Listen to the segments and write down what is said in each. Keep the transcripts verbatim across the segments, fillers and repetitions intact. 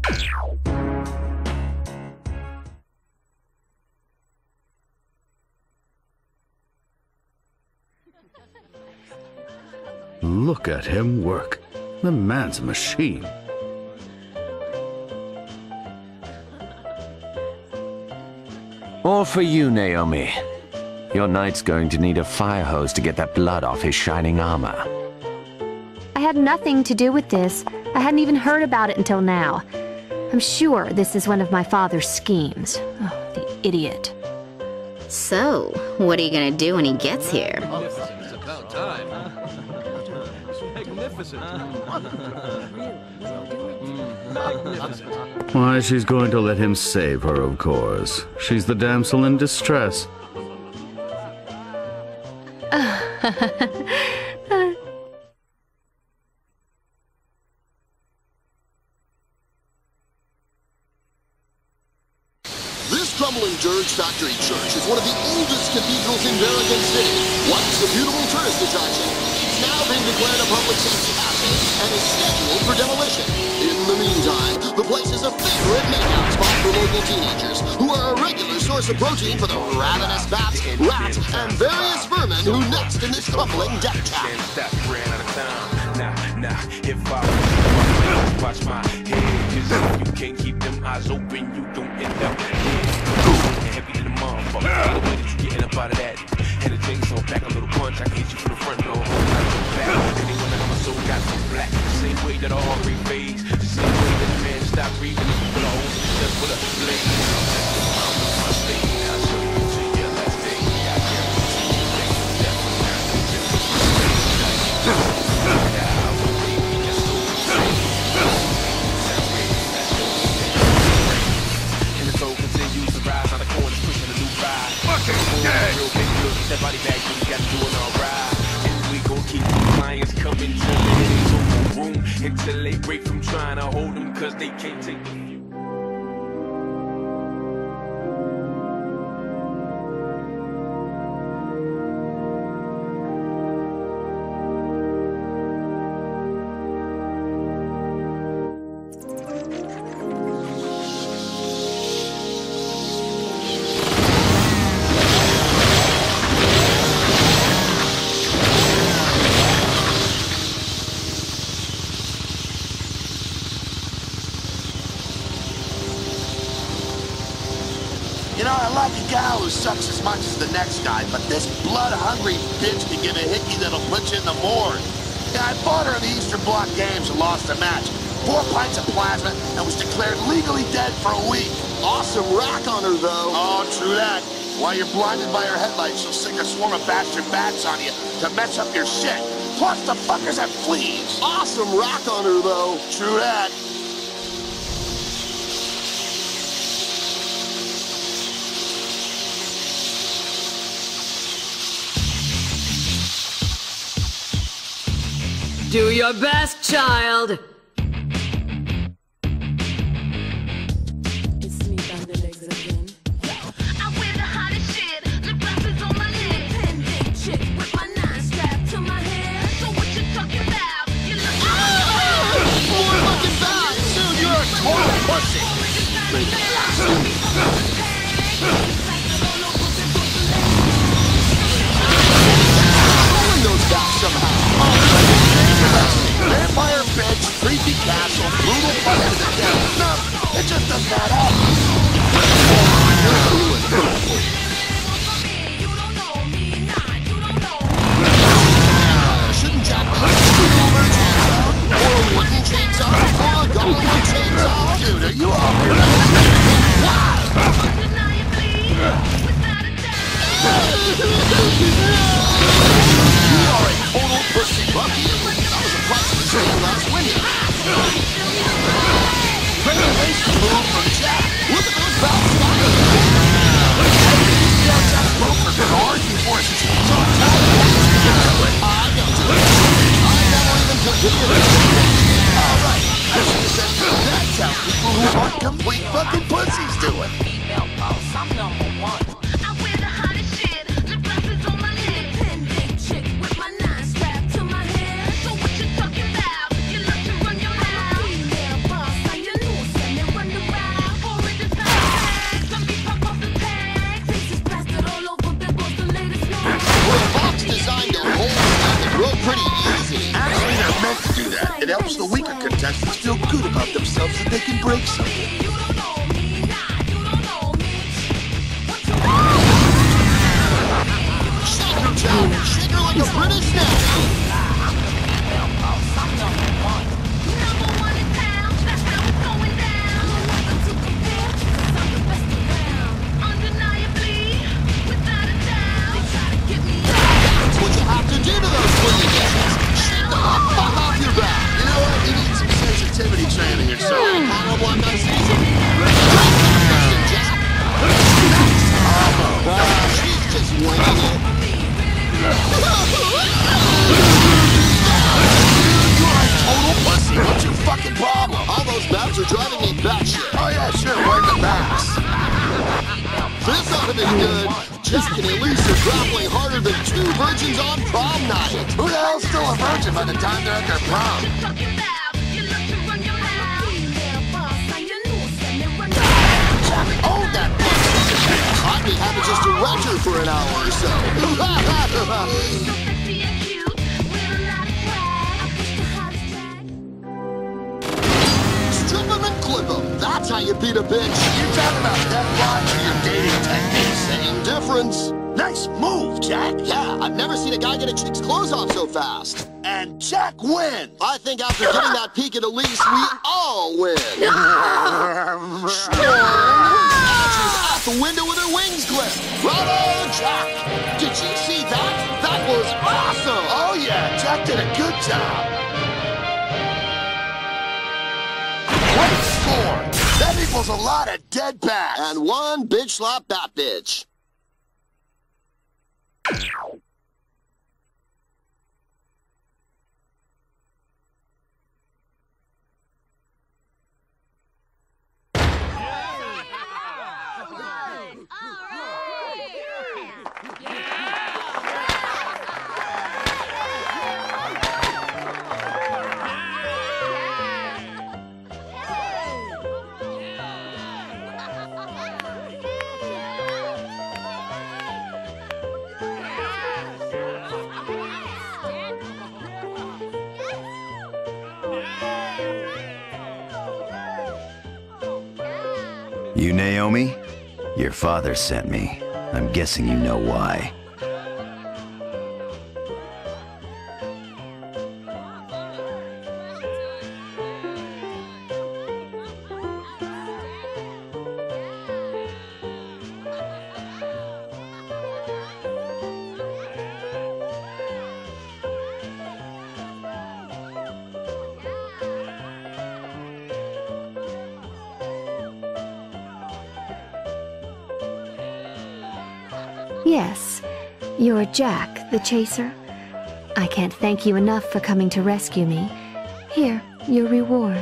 Look at him work. The man's a machine. All for you, Naomi. Your knight's going to need a fire hose to get that blood off his shining armor. I had nothing to do with this. I hadn't even heard about it until now. I'm sure this is one of my father's schemes. Oh, the idiot. So, what are you gonna do when he gets here? It's about time. Magnificent. Magnificent. Why, she's going to let him save her, of course. She's the damsel in distress. This crumbling Dirge Factory Church is one of the oldest cathedrals in Varagon City. Once a beautiful tourist attraction, it's now been declared a public safety hazard and is scheduled for demolition. In the meantime, the place is a favorite makeout spot for local teenagers, who are a regular source of protein for the ravenous bats, rats, and various vermin who nest in this crumbling death trap. Nah, nah, if I watch my head, cause if you can't keep them eyes open, you don't end up dead. Heavy to the motherfucker, the way that you getting up out of that. And the chainsaw back, a little punch, I can hit you from the front door, hold out your back. Anyone that my soul got some black, the same way that all three fades, the same way that the man stopped breathing, and people are holding just with a blade. That's the mouth of my state, I'll show you to your last day. I guarantee you, things will definitely that body bag, you got to do it all right. And we gon' keep the clients coming till they ain't no more room, until they break from trying to hold them, cause they can't take the view. Who sucks as much as the next guy, but this blood-hungry bitch can give a hickey that'll put you in the morgue. Yeah, I fought her in the Eastern Bloc Games and lost a match. Four pints of plasma and was declared legally dead for a week. Awesome rack on her, though. Oh, true that. While you're blinded by her headlights, she'll sick a swarm of bastard bats on you to mess up your shit. Plus, the fuckers have fleas. Awesome rack on her, though. True that. Do your best, child! It's me, Thunder Legs again. I wear the hottest shit, lip glasses on my lid. Pendant chick with my nine strapped to my head. So what you talking about? You look like More fucking bad! Soon you're a total pussy! Pulling those back somehow! Vampire bitch, creepy castle, brutal fight to the death. No, it just doesn't add up. Shouldn't Jack be a silver chainsaw? Or a wooden chainsaw? Or a golden chainsaw? Dude, are you off your wow! You are a total pussy. Lucky. That was a priceless thing last winter. Renovation move from Jack. Look at those valves flying. See how Jack broker can argue for his chains on top. I don't do it. I don't even consider it. Alright, I should have said that's how people who aren't complete fucking pussies do it. female boss, I'm number one. I wear the hottest shit, lip glasses on my lid. Pendant chick with my nine strapped to my head. So what you talking about? You love to run your mouth. Female boss, how you know, the weaker contestants feel good about themselves that they can break something. Shake her, Jack! Shake her like a British snack! Sensitivity training or something. How one nice season? She's just winging it. You're a total pussy. What's your fucking problem? All those maps are driving me batshit. Oh yeah, sure, where's the backs? This ought to be good. Jack and Elise are grappling harder than two virgins on prom night. Who the hell's still a virgin by the time they're at their prom? Hold that bitch! I'd be happy just to rent her for an hour or so. Strip him and clip him. That's how you beat a bitch. You talking about death watch or your dating technique? Same difference. Nice move, Jack. Yeah, I've never seen a guy get a chick's clothes off so fast. And Jack wins. I think after getting that peek at Elise, we all win. She's out the window with her wings clipped. Bravo, Jack! Did you see that? That was awesome! Oh yeah, Jack did a good job. Great score. That equals a lot of dead bats. And one bitch slap bat bitch. You, Naomi? Your father sent me. I'm guessing you know why. Yes, you're Jack, the chaser. I can't thank you enough for coming to rescue me. Here, your reward.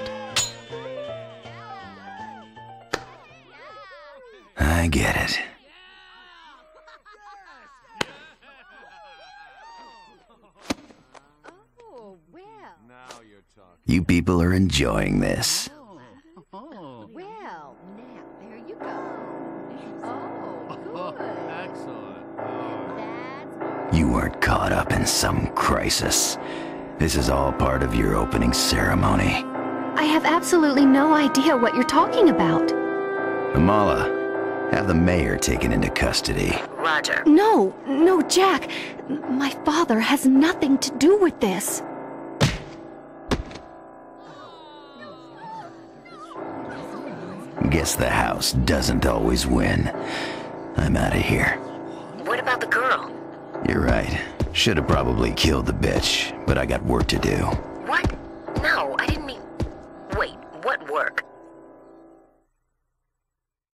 I get it. Oh, well. Now you're talking. You people are enjoying this. Oh, well, now, there you go. Oh, good. Excellent. That's You weren't caught up in some crisis. This is all part of your opening ceremony. I have absolutely no idea what you're talking about. Amala, have the mayor taken into custody. Roger. No, no, Jack. My father has nothing to do with this. Guess the house doesn't always win. I'm out of here. What about the girl? You're right. Should have probably killed the bitch, but I got work to do.